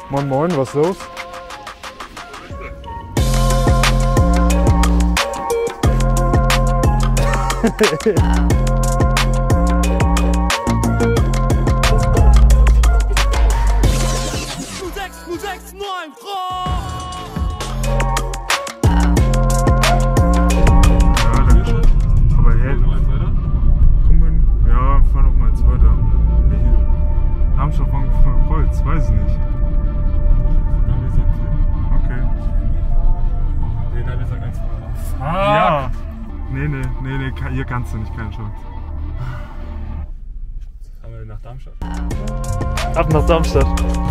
Moin Moin, was ist los? Weiß ich nicht. Okay. Nee, da ist er ganz voll. Ja! Nee, hier kannst du nicht, keine Chance. Fahren wir nach Darmstadt? Ab nach Darmstadt.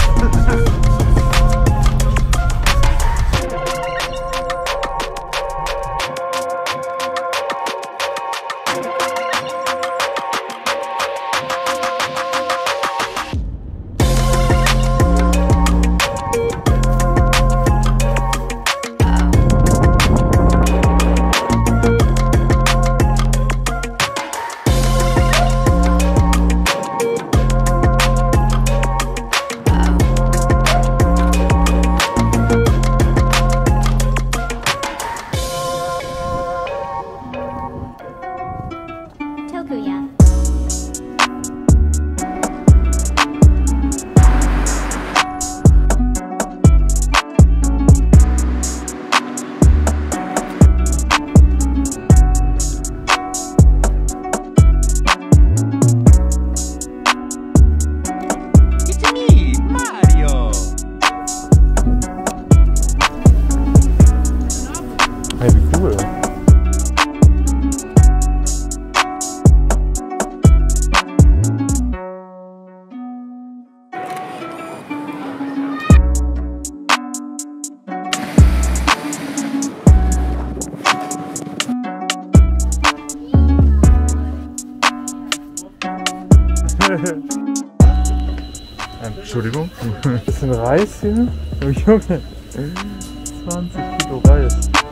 Hey, wie cool. Entschuldigung. Bisschen Reis hier. Oh Junge. 20 Kilo Reis.